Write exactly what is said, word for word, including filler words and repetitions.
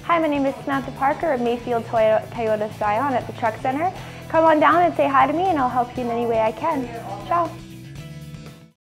Hi, my name is Samantha Parker of Mayfield Toyota, Toyota Scion at the Truck Center. Come on down and say hi to me and I'll help you in any way I can. Ciao.